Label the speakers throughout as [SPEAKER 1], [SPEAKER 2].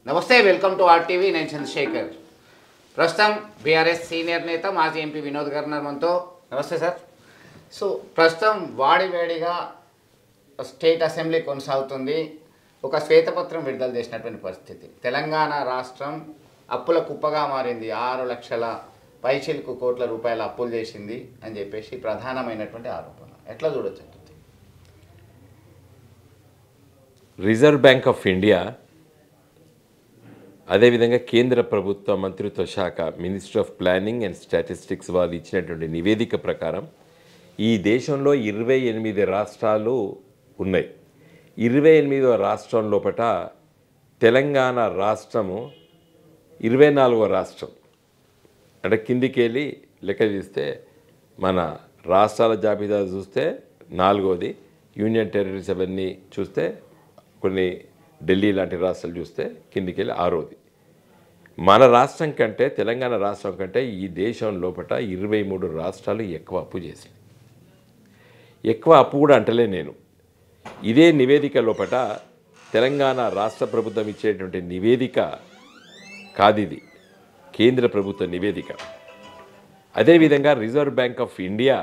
[SPEAKER 1] నమస్తే, welcome to RTV. నేను చంద్రశేఖర్. ప్రస్తుతం బీఆర్ఎస్ సీనియర్ నేత మాజీ ఎంపీ వినోద్ గారు మనతో. నమస్తే సార్. సో ప్రస్తుతం వాడివేడిగా స్టేట్ అసెంబ్లీ కొనసాగుతుంది. ఒక శ్వేతపత్రం విడుదల చేసినటువంటి పరిస్థితి. తెలంగాణ రాష్ట్రం అప్పుల కుప్పగా మారింది, 6 లక్షల పైచిలకు కోట్ల రూపాయల అప్పులు చేసింది అని చెప్పేసి ప్రధానమైనటువంటి ఆరోపణ. ఎట్లా చూడొచ్చు?
[SPEAKER 2] రిజర్వ్ బ్యాంక్ ఆఫ్ ఇండియా, అదేవిధంగా కేంద్ర ప్రభుత్వ మంత్రిత్వ శాఖ ministry of planning and statistics వాళ్ళు ఇచ్చినటువంటి నివేదిక ప్రకారం ఈ దేశంలో 28 రాష్ట్రాలు ఉన్నాయి. 28వ రాష్ట్రం లోపట తెలంగాణ రాష్ట్రము 24వ రాష్ట్రం. అంటే కిందికి వెళ్ళి లెక్క తీస్తే మన రాష్ట్రాల జాబితా చూస్తే 4వది, యూనియన్ టెరిటరీస్ అవన్నీ చూస్తే కొన్ని ఢిల్లీ లాంటి రాష్ట్రాలు చూస్తే కిందికి వెళ్ళి 6వది. మన రాష్ట్రం కంటే, తెలంగాణ రాష్ట్రం కంటే ఈ దేశం లోపల 23 రాష్ట్రాలు ఎక్కువ అప్పు చేసి, ఎక్కువ అప్పు కూడా అంటలే నేను. ఇదే నివేదిక లోపల తెలంగాణ రాష్ట్ర ప్రభుత్వం ఇచ్చేటువంటి నివేదిక కాదు, ఇది కేంద్ర ప్రభుత్వ నివేదిక. అదేవిధంగా రిజర్వ్ బ్యాంక్ ఆఫ్ ఇండియా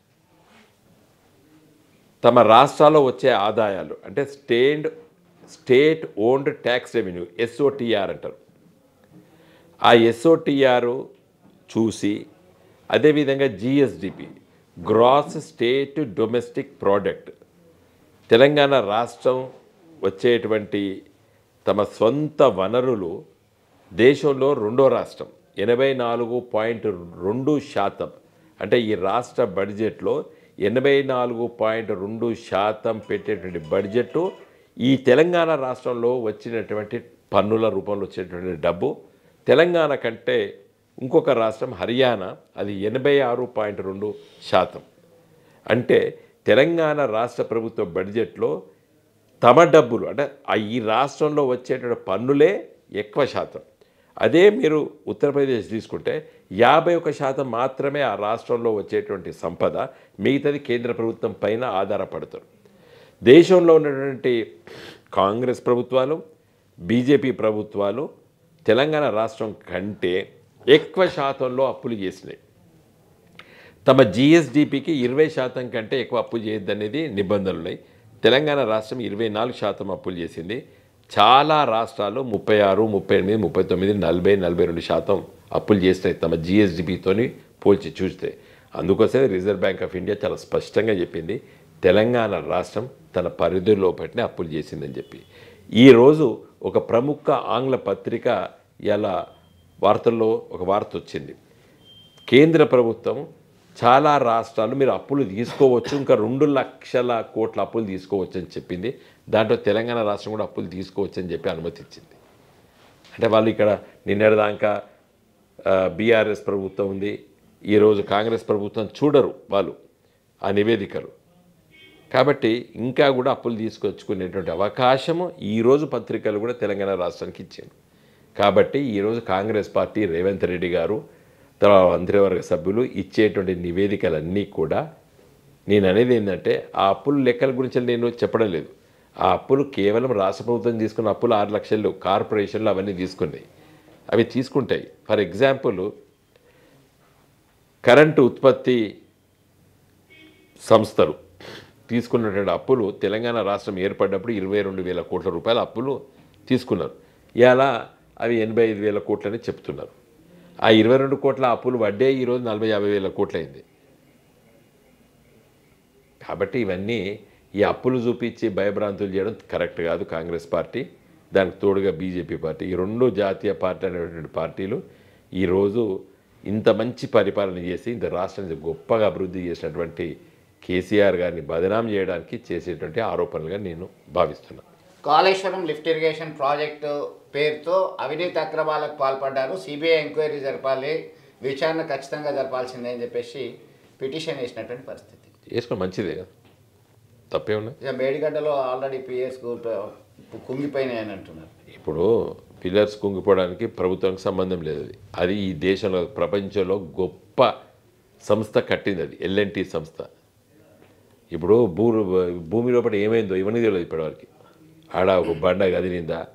[SPEAKER 2] తమ రాష్ట్రాల్లో వచ్చే ఆదాయాలు అంటే state owned tax revenue, SOTR అంటారు. ఆ ఎస్ఓటిఆర్ చూసి, అదేవిధంగా GSDP, gross state domestic product, Telangana రాష్ట్రం వచ్చేటువంటి తమ సొంత వనరులు దేశంలో 2వ రాష్ట్రం 84.2%. అంటే ఈ రాష్ట్ర బడ్జెట్లో 84.2% పెట్టేటువంటి బడ్జెట్ ఈ తెలంగాణ రాష్ట్రంలో వచ్చినటువంటి పన్నుల రూపంలో వచ్చేటువంటి డబ్బు. తెలంగాణ కంటే ఇంకొక రాష్ట్రం హర్యానా, అది 86.2%. అంటే తెలంగాణ రాష్ట్ర ప్రభుత్వ బడ్జెట్లో తమ డబ్బులు అంటే ఈ రాష్ట్రంలో వచ్చేటువంటి పన్నులే ఎక్కువ శాతం. అదే మీరు ఉత్తరప్రదేశ్ తీసుకుంటే 51% మాత్రమే ఆ రాష్ట్రంలో వచ్చేటువంటి సంపద, మిగతాది కేంద్ర ప్రభుత్వం పైన ఆధారపడతారు. దేశంలో ఉన్నటువంటి కాంగ్రెస్ ప్రభుత్వాలు, బీజేపీ ప్రభుత్వాలు తెలంగాణ రాష్ట్రం కంటే ఎక్కువ శాతంలో అప్పులు చేసినాయి. తమ జిఎస్డిపికి 20% కంటే ఎక్కువ అప్పు చేయొద్దనేది నిబంధనలు ఉన్నాయి. తెలంగాణ రాష్ట్రం 24% అప్పులు చేసింది. చాలా రాష్ట్రాలు 36, 38, 39, 40, 42% అప్పులు చేసినాయి తమ జిఎస్డిపితోని పోల్చి చూస్తే. అందుకోసమే రిజర్వ్ బ్యాంక్ ఆఫ్ ఇండియా చాలా స్పష్టంగా చెప్పింది, తెలంగాణ రాష్ట్రం తన పరిధిలో పట్టిన అప్పులు చేసిందని చెప్పి. ఈరోజు ఒక ప్రముఖ ఆంగ్ల పత్రిక ఇలా వార్తల్లో ఒక వార్త వచ్చింది, కేంద్ర ప్రభుత్వం చాలా రాష్ట్రాలు మీరు అప్పులు తీసుకోవచ్చు, ఇంకా 2 లక్షల కోట్ల అప్పులు తీసుకోవచ్చు అని చెప్పింది. దాంట్లో తెలంగాణ రాష్ట్రం కూడా అప్పులు తీసుకోవచ్చు అని చెప్పి అనుమతి ఇచ్చింది. అంటే వాళ్ళు ఇక్కడ నిన్నటిదాకా బీఆర్ఎస్ ప్రభుత్వం ఉంది, ఈరోజు కాంగ్రెస్ ప్రభుత్వం చూడరు వాళ్ళు ఆ నివేదికలు. కాబట్టి ఇంకా కూడా అప్పులు తీసుకొచ్చుకునేటువంటి అవకాశము ఈరోజు పత్రికలు కూడా తెలంగాణ రాష్ట్రానికి ఇచ్చారు. కాబట్టి ఈరోజు కాంగ్రెస్ పార్టీ రేవంత్ రెడ్డి గారు తర్వాత మంత్రివర్గ సభ్యులు ఇచ్చేటువంటి నివేదికలన్నీ కూడా, నేను అనేది ఏంటంటే ఆ అప్పుల లెక్కల గురించి నేను చెప్పడం లేదు. ఆ అప్పులు కేవలం రాష్ట్ర ప్రభుత్వం తీసుకున్న అప్పులు 6 లక్షలు, కార్పొరేషన్లు అవన్నీ తీసుకున్నాయి, అవి తీసుకుంటాయి. ఫర్ ఎగ్జాంపుల్ కరెంటు ఉత్పత్తి సంస్థలు తీసుకున్నటువంటి అప్పులు తెలంగాణ రాష్ట్రం ఏర్పడినప్పుడు 22,000 కోట్ల రూపాయల అప్పులు తీసుకున్నారు. ఇలా అవి 85,000 కోట్లని చెప్తున్నారు. ఆ 22 కోట్ల అప్పులు వడ్డే ఈరోజు 40,000-50,000 కోట్లు అయింది. కాబట్టి ఇవన్నీ ఈ అప్పులు చూపించి భయభ్రాంతులు చేయడం కరెక్ట్ కాదు కాంగ్రెస్ పార్టీ, దానికి తోడుగా బీజేపీ పార్టీ. ఈ 2 జాతీయ పార్టీ అనేటువంటి పార్టీలు ఈరోజు ఇంత మంచి పరిపాలన చేసి ఇంత రాష్ట్రాన్ని గొప్పగా అభివృద్ధి చేసినటువంటి కేసీఆర్ గారిని బదనాం చేయడానికి చేసేటువంటి ఆరోపణలుగా నేను భావిస్తున్నాను.
[SPEAKER 1] కాళేశ్వరం లిఫ్ట్ ఇరిగేషన్ ప్రాజెక్టు పేరుతో అవినీతి అక్రమాలకు పాల్పడ్డారు, సిబిఐ ఎంక్వైరీ జరపాలి, విచారణ ఖచ్చితంగా జరపాల్సిందే అని చెప్పేసి పిటిషన్ వేసినటువంటి పరిస్థితి.
[SPEAKER 2] వేసుకో మంచిదే కదా, తప్పే ఉన్నాయి.
[SPEAKER 1] ఇక మేడిగడ్డలో ఆల్రెడీ పిఎస్ కుంగిపోయినాయని అంటున్నారు.
[SPEAKER 2] ఇప్పుడు పిల్లర్స్ కుంగిపోవడానికి ప్రభుత్వానికి సంబంధం లేదు. అది ఈ దేశంలో ప్రపంచంలో గొప్ప సంస్థ కట్టింది, అది ఎల్ఎన్టీ సంస్థ. ఇప్పుడు భూమి లోపల ఏమైందో ఇవన్నీ తెలియదు ఇప్పటివరకు. ఆడ ఒక బండ కదిలిందా,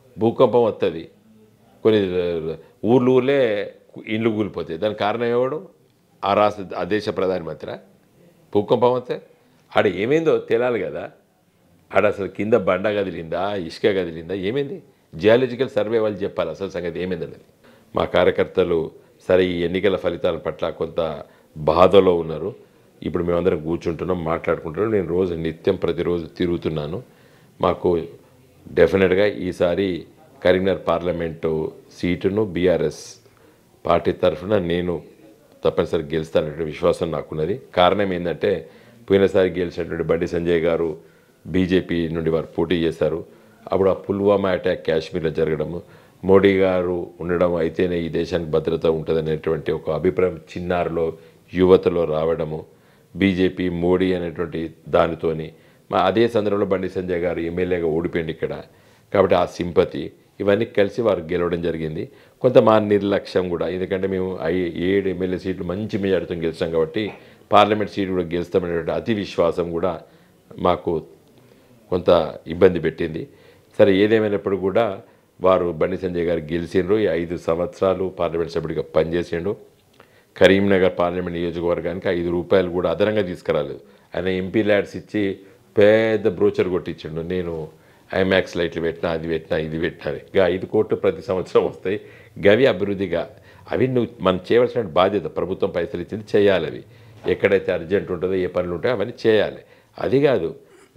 [SPEAKER 2] భూకంపం వస్తుంది, కొన్ని ఊర్లే ఇండ్లు కూలిపోతాయి. దానికి కారణం ఎవడు? ఆ దేశ ప్రధానమంత్రి. భూకంపం వస్తే ఆడ ఏమైందో తేలాలి కదా. ఆడ అసలు కింద బండ కదిలిందా, ఇసుక కదిలిందా, ఏమైంది? జియాలజికల్ సర్వే వాళ్ళు చెప్పాలి అసలు సంగతి ఏమైందనేది. మా కార్యకర్తలు సరే ఈ ఎన్నికల ఫలితాల పట్ల కొంత బాధలో ఉన్నారు. ఇప్పుడు మేమందరం కూర్చుంటున్నాం, మాట్లాడుకుంటున్నాం. నేను నిత్యం ప్రతిరోజు తిరుగుతున్నాను. మాకు డెఫినెట్గా ఈసారి కరీంనగర్ పార్లమెంటు సీటును బీఆర్ఎస్ పార్టీ తరఫున నేను తప్పనిసరిగా గెలుస్తాననే విశ్వాసం నాకున్నది. కారణం ఏంటంటే పోయినసారి గెలిచినటువంటి బండి సంజయ్ గారు బీజేపీ నుండి వారు పోటీ చేశారు. అప్పుడు ఆ పుల్వామా అటాక్ కాశ్మీర్లో జరగడము, మోడీ గారు ఉండడం అయితేనే ఈ దేశానికి భద్రత ఉంటుందనేటువంటి ఒక అభిప్రాయం చిన్నారులో యువతలో రావడము, బీజేపీ మోడీ అనేటువంటి దానితోని అదే సందర్భంలో బండి సంజయ్ గారు ఎమ్మెల్యేగా ఓడిపోయింది ఇక్కడ. కాబట్టి ఆ సింపతి ఇవన్నీ కలిసి వారు గెలవడం జరిగింది. కొంత మా నిర్లక్ష్యం కూడా, ఎందుకంటే మేము 7 ఎమ్మెల్యే సీట్లు మంచి మెజార్టీతో గెలిచాం కాబట్టి పార్లమెంట్ సీటు కూడా గెలుస్తామనేటువంటి అతి విశ్వాసం కూడా మాకు కొంత ఇబ్బంది పెట్టింది. సరే ఏదేమైనప్పుడు కూడా వారు బండి సంజయ్ గారు గెలిచిండ్రు. ఈ 5 సంవత్సరాలు పార్లమెంట్ సభ్యుడిగా పనిచేసిండు. కరీంనగర్ పార్లమెంట్ నియోజకవర్గానికి 5 రూపాయలు కూడా అదనంగా తీసుకురాలేదు. ఆయన ఎంపీ ల్యాడ్స్ ఇచ్చి పెద్ద బ్రోచర్ కొట్టించిండు. నేను ఐమాక్స్ లైట్లు పెట్టినా, అది పెట్టినా, ఇది పెట్టినా. 5 కోట్లు ప్రతి సంవత్సరం వస్తాయి. గవి అభివృద్ధిగా అవి మనం చేయవలసిన బాధ్యత. ప్రభుత్వం పైసలు ఇచ్చింది చేయాలి. అవి ఎక్కడైతే అర్జెంట్ ఉంటుందో, ఏ పనులు ఉంటాయో అవన్నీ చేయాలి. అది కాదు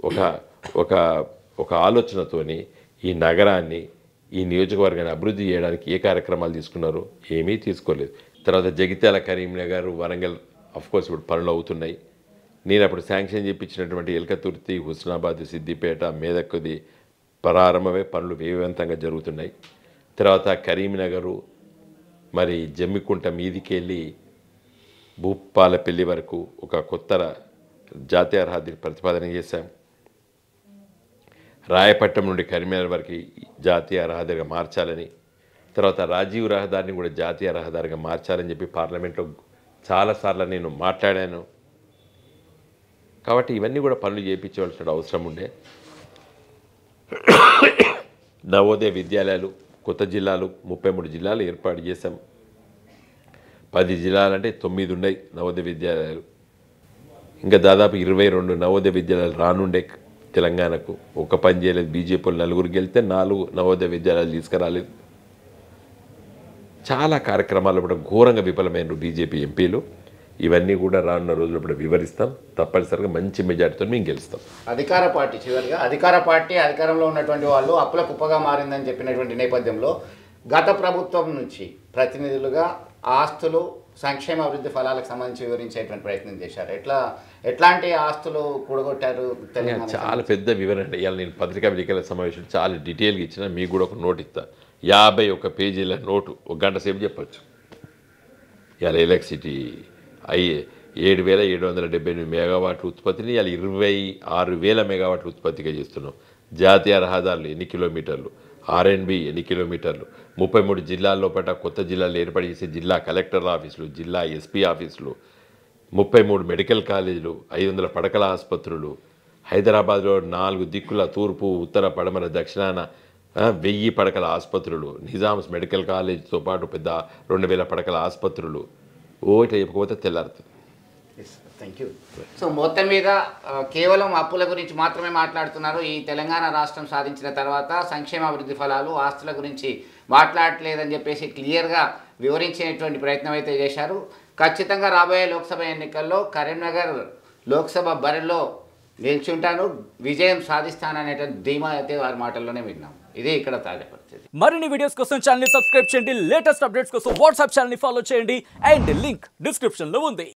[SPEAKER 2] ఒక ఆలోచనతోని ఈ నగరాన్ని, ఈ నియోజకవర్గాన్ని అభివృద్ధి చేయడానికి ఏ కార్యక్రమాలు తీసుకున్నారు? ఏమీ తీసుకోలేదు. తర్వాత జగిత్యాల, కరీంనగర్, వరంగల్ అఫ్కోర్స్ ఇప్పుడు పనులు అవుతున్నాయి. నేను అప్పుడు శాంక్షన్ చేయించినటువంటి ఎల్కతుర్తి, హుస్నాబాద్, సిద్దిపేట, మేదక్కుది ప్రారంభమే పనులు వేగవంతంగా జరుగుతున్నాయి. తర్వాత కరీంనగరు మరి జమ్మికుంట మీదికెళ్ళి భూపాలపల్లి వరకు ఒక కొత్త జాతీయ రహదారిని ప్రతిపాదన చేశాం. రాయపట్నం నుండి కరీంనగర్ వరకు జాతీయ రహదారిగా మార్చాలని, తర్వాత రాజీవ్ రహదారిని కూడా జాతీయ రహదారిగా మార్చాలని చెప్పి పార్లమెంట్లో చాలాసార్లు నేను మాట్లాడాను. కాబట్టి ఇవన్నీ కూడా పనులు చేయించవలసిన అవసరం ఉండే. నవోదయ విద్యాలయాలు కొత్త జిల్లాలు 33 జిల్లాలు ఏర్పాటు చేశాం. 10 జిల్లాలంటే 9 ఉన్నాయి నవోదయ విద్యాలయాలు. ఇంకా దాదాపు 22 నవోదయ విద్యాలయాలు రానుండే తెలంగాణకు. ఒక పని చేయలేదు. బీజేపీ వాళ్ళు 4 గెలిస్తే 4 నవోదయ విద్యాలయాలు తీసుకురాలేదు. చాలా కార్యక్రమాలు కూడా ఘోరంగా విఫలమైన బీజేపీ ఎంపీలు. ఇవన్నీ కూడా రానున్న రోజుల్లో కూడా వివరిస్తాం. తప్పనిసరిగా మంచి మెజార్టీతో మేము గెలుస్తాం.
[SPEAKER 1] అధికార పార్టీ చివరిగా అధికారంలో ఉన్నటువంటి వాళ్ళు అప్పుల కుప్పగా మారిందని చెప్పినటువంటి నేపథ్యంలో గత ప్రభుత్వం నుంచి ప్రతినిధులుగా ఆస్తులు, సంక్షేమ అభివృద్ధి ఫలాలకు సంబంధించి వివరించేటువంటి ప్రయత్నం చేశారు. ఎట్లాంటి ఆస్తులు కూడగొట్టారు?
[SPEAKER 2] చాలా పెద్ద వివరణ. ఇవాళ నేను పత్రికా విలేకరుల సమావేశం చాలా డీటెయిల్గా ఇచ్చిన. మీకు కూడా ఒక నోట్ ఇస్తా. 51 పేజీల నోటు 1 గంట సేపు చెప్పచ్చు. ఇవాళ ఎలక్ట్రిసిటీ 7,778 మెగావాట్ల ఉత్పత్తిని ఇవాళ 26,000 మెగావాట్ల ఉత్పత్తిగా చేస్తున్నాం. జాతీయ రహదారులు ఎన్ని కిలోమీటర్లు, ఆర్ఎండ్బి ఎన్ని కిలోమీటర్లు, 33 జిల్లాల్లో కొత్త జిల్లాలు ఏర్పాటు చేసే జిల్లా కలెక్టర్ ఆఫీసులు, జిల్లా ఎస్పీ ఆఫీసులు, 33 మెడికల్ కాలేజీలు, 500 పడకల ఆసుపత్రులు, హైదరాబాద్లో 4 దిక్కుల తూర్పు, ఉత్తర, పడమర, దక్షిణాన 1000 పడకల ఆసుపత్రులు, నిజామ్స్ మెడికల్ కాలేజ్తో పాటు పెద్ద 2000 పడకల ఆసుపత్రులు. ఇట్లా చెప్పకపోతే తెల్లారుతుంది.
[SPEAKER 1] Thank you. సో మొత్తం మీద కేవలం అప్పుల గురించి మాత్రమే మాట్లాడుతున్నారు. ఈ తెలంగాణ రాష్ట్రం సాధించిన తర్వాత సంక్షేమ అభివృద్ధి ఫలాలు, ఆస్తుల గురించి మాట్లాడలేదని చెప్పేసి క్లియర్గా వివరించేటువంటి ప్రయత్నం అయితే చేశారు. ఖచ్చితంగా రాబోయే లోక్సభ ఎన్నికల్లో కరీంనగర్ లోక్సభ బరిలో నిల్చుంటాను, విజయం సాధిస్తాననేటువంటి ధీమా అయితే వారి మాటల్లోనే విన్నాం. ఇదే ఇక్కడ తాజా పరిస్థితి.
[SPEAKER 3] మరిన్ని వీడియోస్ కోసం ఛానల్ ని సబ్స్క్రైబ్ చేయండి. లేటెస్ట్ అప్డేట్స్ కోసం వాట్సాప్ ఛానల్ ని ఫాలో చేయండి. అండ్ లింక్ డిస్క్రిప్షన్ లో ఉంది.